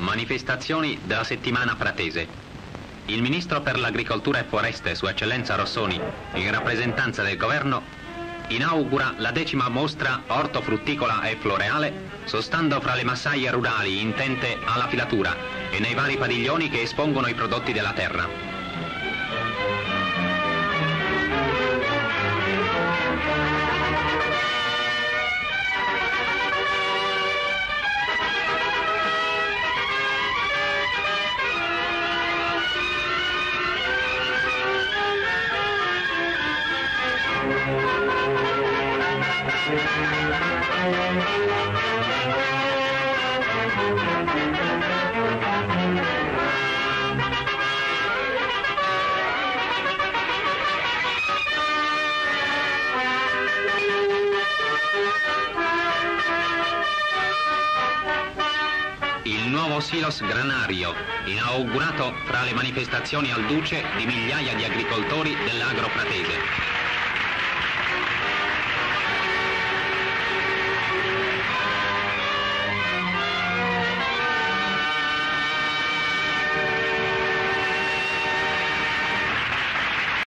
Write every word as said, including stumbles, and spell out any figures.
Manifestazioni della settimana pratese. Il Ministro per l'Agricoltura e Foreste, Sua Eccellenza Rossoni, in rappresentanza del Governo, inaugura la decima mostra ortofrutticola e floreale, sostando fra le massaie rurali intente alla filatura e nei vari padiglioni che espongono i prodotti della terra. Il nuovo silos granario, inaugurato fra le manifestazioni al Duce di migliaia di agricoltori dell'Agro Pratese.